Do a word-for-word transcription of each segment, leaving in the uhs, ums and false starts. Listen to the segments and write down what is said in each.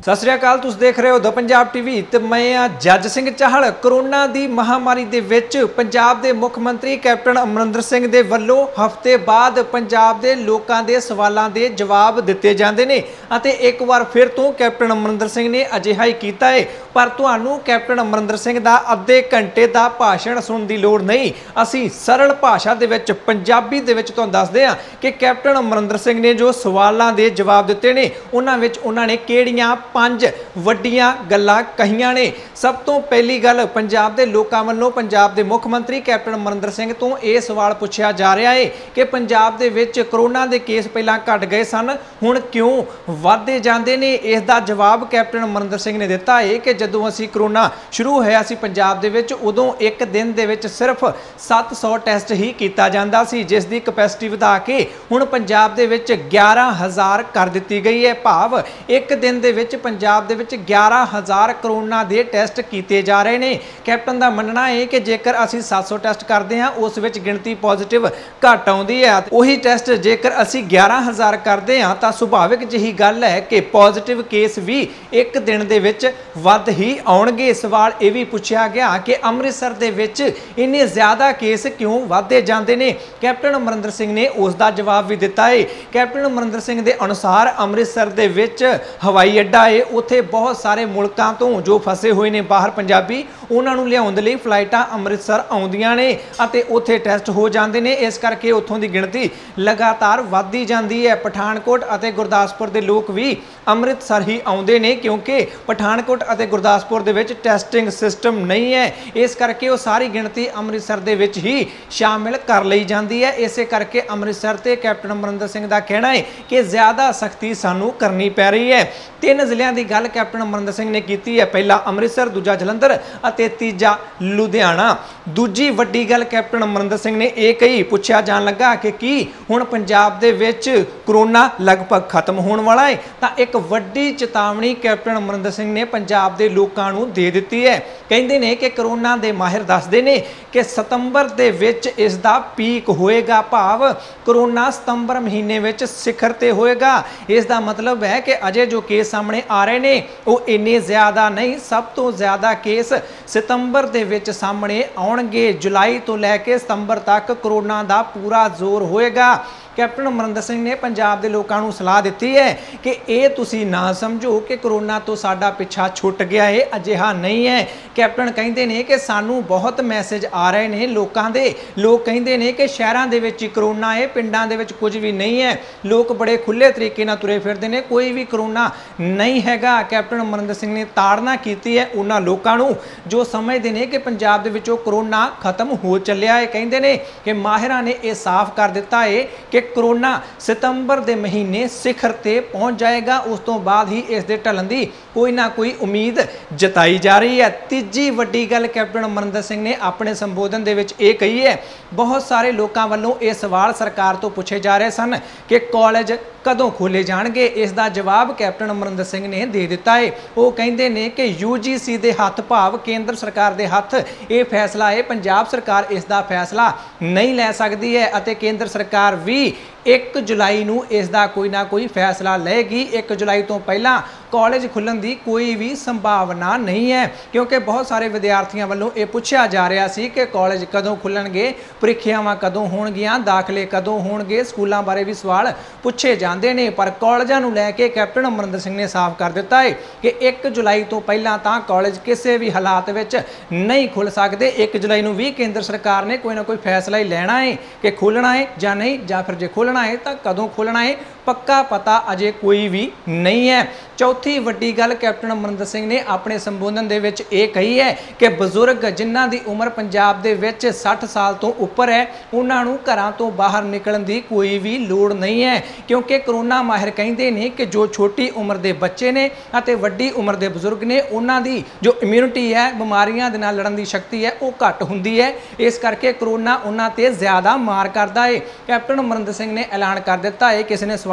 सत श्री अकाल, तुसीं देख रहे हो द पंजाब टीवी ते मैं आ जज सिंह चाहल। कोरोना की महामारी दे विच पंजाब दे मुख मंत्री कैप्टन अमरिंदर सिंह दे वल्लों हफ्ते बाद पंजाब दे लोकां दे सवालों के जवाब दिते जांदे ने अते एक बार फिर तो कैप्टन अमरिंदर सिंह ने अजिहा ही कीता है। पर तुहानूं कैप्टन अमरिंदर सिंह दा अद्धे घंटे का भाषण सुनने की लोड़ नहीं। असीं सरल भाषा दे विच पंजाबी दे विच तुहानूं दसदे हां कि कैप्टन अमरिंदर सिंह ने जो सवालों के जवाब दिते ने उन्हां विच उन्हां ने किहड़ियां पंज वड्डियां गल्लां कहियां ने। सब तो पहली गल, पंजाब के लोगों वालों पंजाब के मुख मंत्री कैप्टन अमरिंदर सिंह तो यह सवाल पूछा जा रहा है कि पंजाब दे विच कोरोना के केस पहलां घट गए सन, हुण क्यों वधदे जांदे ने। इसका जवाब कैप्टन अमरिंदर सिंह ने दिता है कि जदों असीं कोरोना शुरू होया सी पंजाब दे विच उदों एक दिन दे विच सिर्फ सत्त सौ टैसट ही किया जाता सी, जिस दी कैपेसिटी वधा के हुण पंजाब दे विच ग्यारह हज़ार कर दिती गई है। भाव एक दिन दे विच पंजाब दे विच ग्यारह हज़ार कोरोना के टैसट किए जा रहे हैं। कैप्टन का मनना है कि जेकर असीं सत्त सौ टैसट करते हैं उस विच गिणती पॉजिटिव घट आउंदी है, उही टैसट जेकर असीं ग्यारह हज़ार करते हैं तो सुभाविक जिही गल है कि पॉजिटिव केस भी एक दिन दे विच वध ही आउणगे। सवाल यह भी पूछा गया कि अमृतसर दे विच इन्ने ज़्यादा केस क्यों वधदे जांदे ने। कैप्टन अमरिंदर सिंह ने उसका जवाब भी दिता है। कैप्टन अमरिंदर सिंह के अनुसार अमृतसर दे विच हवाई अड्डा है, उत्थे बहुत सारे मुल्कों तो जो फसे हुए ने बाहर पंजाबी उन्होंने लियाउण लई फ्लाइटां अमृतसर आउंदियां ने अते उत्थे टैसट हो जाते हैं। इस करके उत्थों की गिणती लगातार वधदी जाती है। पठानकोट अते गुरदासपुर के लोग भी अमृतसर ही आउंदे ने क्योंकि पठानकोट अते गुरदासपुर दे विच टैसटिंग सिस्टम नहीं है। इस करके वो सारी गिणती अमृतसर दे विच ही शामिल कर ली जाती है। इस करके अमृतसर ते कैप्टन अमरिंदर सिंह का कहना है कि ज़्यादा सख्ती सानू करनी पै रही है। तीन जिलों की गल कैप्टन अमरिंदर सिंह ने की है, पहला अमृतसर, दूजा जलंधर अते तीजा लुधियाना। दूजी वड्डी गल कैप्टन अमरिंदर सिंह ने यह कही, पूछा जान लगा कि की हुण पंजाब दे विच कोरोना लगभग खत्म होने वाला है, तो एक वड्डी चेतावनी कैप्टन अमरिंदर सिंह ने पंजाब के लोगों को दे दी है। कहते हैं कि कोरोना के माहिर दसदे ने कि सितंबर दे विच इसका पीक होएगा, भाव कोरोना सितंबर महीने विच सिखर ते होएगा। इसका मतलब है कि अजे जो केस सामने आ रहे हैं वो इन्ने ज़्यादा नहीं, सब तो ज़्यादा केस सितंबर दे विच सामने आउणगे। जुलाई तो लैके सितंबर तक कोरोना का पूरा जोर होएगा। कैप्टन अमरिंदर सिंह ने पंजाब के लोगों को सलाह दी है कि ये तुसी ना समझो कि कोरोना तो साडा पिछा छुट गया है, अजिहा नहीं है। कैप्टन कहते हैं कि सानू बहुत मैसेज आ रहे हैं लोगों के, लोग कहते हैं कि शहरों के विच कोरोना है, पिंडां दे विच कुछ भी नहीं है। लोग बड़े खुले तरीके नाल तुरे फिरदे ने, कोई भी कोरोना नहीं हैगा। कैप्टन अमरिंदर सिंह ने ताड़ना की है उन्होंने लोगों को जो समझते हैं कि पंजाब दे विचों कोरोना खत्म हो चलिया है। कहते हैं कि माहिरां ने यह साफ कर दिता है कि कोरोना सितंबर के महीने सिखर ते पहुंच जाएगा, उस तो बाद ही इस दे ढलन की कोई ना कोई उम्मीद जताई जा रही है। तीजी वड्डी गल कैप्टन अमरिंदर सिंह ने अपने संबोधन दे विच ये कही है, बहुत सारे लोगों वालों ये सवाल सरकार तो पूछे जा रहे सन कि कॉलेज कदों खोले जाणगे। इसका जवाब कैप्टन अमरिंदर सिंह ने दे दिता है। वो कहते हैं कि यू जी सी के हथ, भाव केंद्र सरकार के हथ ये फैसला है, पंजाब सरकार इसका फैसला नहीं लै सकती है अते केंद्र सरकार भी एक जुलाई नूं इसका कोई ना कोई फैसला लेगी। एक जुलाई तो पहला कॉलेज खुलण की कोई भी संभावना नहीं है क्योंकि बहुत सारे विद्यार्थियों वालों ये पूछा जा रहा सी कि कॉलेज कदों खुलणगे, प्रीखियावां कदों होणगियां, दाखले कदों होणगे, स्कूलों बारे भी सवाल पूछे जाते हैं। पर कॉलेजों नूं लैके कैप्टन अमरिंदर सिंह ने साफ कर दिता है कि एक जुलाई तो पहला तां कॉलेज किसी भी हालात विच नहीं खुल सकते। एक जुलाई नूं भी केंद्र सरकार ने कोई ना कोई फैसला ही लेना है कि खुलना है या नहीं, या फिर जे खुलना है तो कदों खुलना है, पक्का पता अजे कोई भी नहीं है। चौथी वड्डी गल कैप्टन अमरिंदर सिंह ने अपने संबोधन दे विच ये कही है कि बजुर्ग जिन्हां दी उम्र पंजाब दे विच साठ साल तो उपर है उन्हां नूं घरां तो बाहर निकलण दी कोई भी लोड़ नहीं है क्योंकि कोरोना माहिर कहते हैं कि जो छोटी उम्र के बच्चे ने अते वड्डी उम्र के बजुर्ग ने उन्हां दी जो इम्यूनिटी है, बीमारियां दे नाल लड़न की शक्ति है, वो घट हुंदी है। इस करके कोरोना उन्हां ते ज़्यादा मार करदा है। कैप्टन अमरिंदर सिंह ने ऐलान कर दिता है, किसी ने सवाल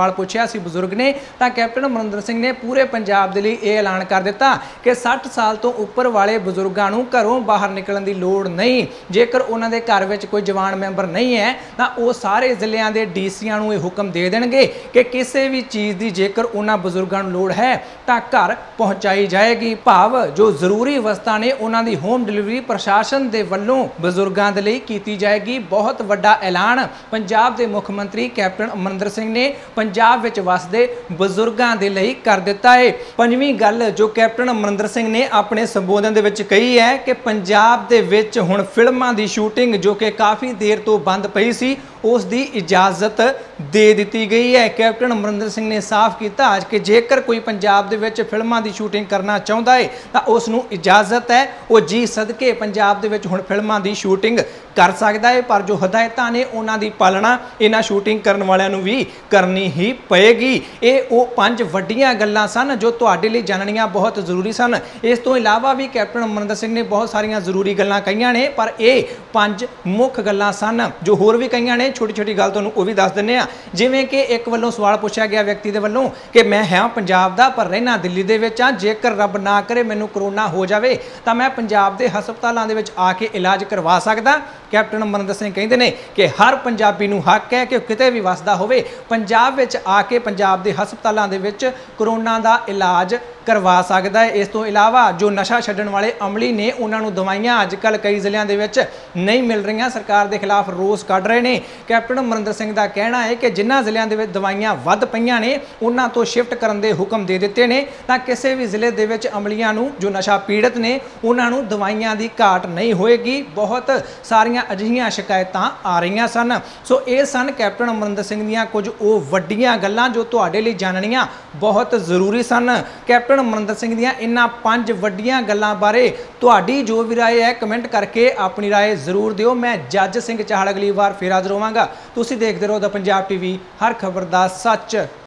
सवाल पूछा सी बजुर्ग ने, तो कैप्टन अमरिंदर सिंह ने पूरे पंजाब के लिए यह ऐलान कर दिता कि साठ साल तो उपर वाले बजुर्गों को घरों बाहर निकलने की लोड़ नहीं। जेकर उन्होंने घर में कोई जवान मैंबर नहीं है तो वह सारे जिलों के डी सीआं नूं हुक्म दे देंगे कि किसी भी चीज़ की जेकर उन्होंने बजुर्गों को लोड़ है तो घर पहुँचाई जाएगी। भाव जो जरूरी वस्तां ने उन्होंने होम डिलीवरी प्रशासन के वलों बजुर्गों के लिए की जाएगी। बहुत वड्डा ऐलान पंजाब के मुख मंत्री कैप्टन अमरिंदर सिंह ने पंजाब विच वसदे बजुर्गों के लिए कर दिता है। पंजवीं गल जो कैप्टन अमरिंदर सिंह ने अपने संबोधन दे विच कही है कि पंजाब दे विच हुण फिल्मां दी शूटिंग जो कि काफ़ी देर तो बंद पई सी उस दी इजाज़त दे दी गई है। कैप्टन अमरिंदर सिंह ने साफ किया कि जेकर कोई पंजाब दे विच फिल्मां दी शूटिंग करना चाहुंदा है तो उसनूं इजाज़त है, वो जी सदके पंजाब दे विच हुण फिल्मां दी शूटिंग कर सकता है, पर जो हदायतां ने उन्हां दी पालना इन्हां शूटिंग करन वालियां नूं भी करनी ही पएगी। ये वो पंज वड्डियां गल्लां सन जो तुहाडे लई जाननियां बहुत जरूरी सन। इस तो इलावा भी कैप्टन अमरिंदर सिंह ने बहुत सारियां जरूरी गल्लां कहीआं ने, पर यह पंज मुख गल्लां सन। जो होर भी कहीआं ने छोटी छोटी गल तुहानूं वो भी दस दिंदे आ। जिवें कि एक वल्लों सवाल पूछा गया व्यक्ति दे वल्लों कि मैं हाँ पंजाब दा पर रहना दिल्ली दे विच आ, जेकर रब ना करे मैनूं करोना हो जाए तो मैं पंजाब के हस्पतालों दे विच आके इलाज करवा सकदा। कैप्टन अमरिंदर सिंह कहते हैं कि हर पंजाबी नूं हक है कि किते भी वसदा होवे पंजाब विच आके पंजाब के हस्पतालों दे विच करोना का इलाज करवा सकता है। इस तो इलावा जो नशा छड्डण वाले अमली ने उन्होंने दवाइयां अजकल कई जिलों के विच नहीं मिल रही, सरकार के खिलाफ रोस कढ़ रहे हैं। कैप्टन अमरिंदर सिंह का कहना है कि जिन्होंने जिलों के दवाइयां वध पईआं ने उन्होंने तो शिफ्ट करने के हुक्म दे दिते ने तां किसी भी जिले के विच अमलियां नूं जो नशा पीड़ित ने उन्होंने दवाइयां की घाट नहीं होएगी। बहुत सारियां अजिहियां शिकायतां आ रही सन। सो ये सन कैप्टन अमरिंदर सिंह दीआं कुछ वो वड्डियां गल्लां जो तुहाडे लई जाननियां बहुत जरूरी सन। कैप्टन अमरिंदर सिंह दीआं इन्हां पंज वड्डियां गल्लां बारे तुहाडी जो भी राय है कमेंट करके अपनी राय जरूर दिओ। मैं जज सिंह चाहल अगली बार फिर हाज़र होवांगा। तुसीं देखदे रहो द पंजाब टीवी, हर खबर दा सच।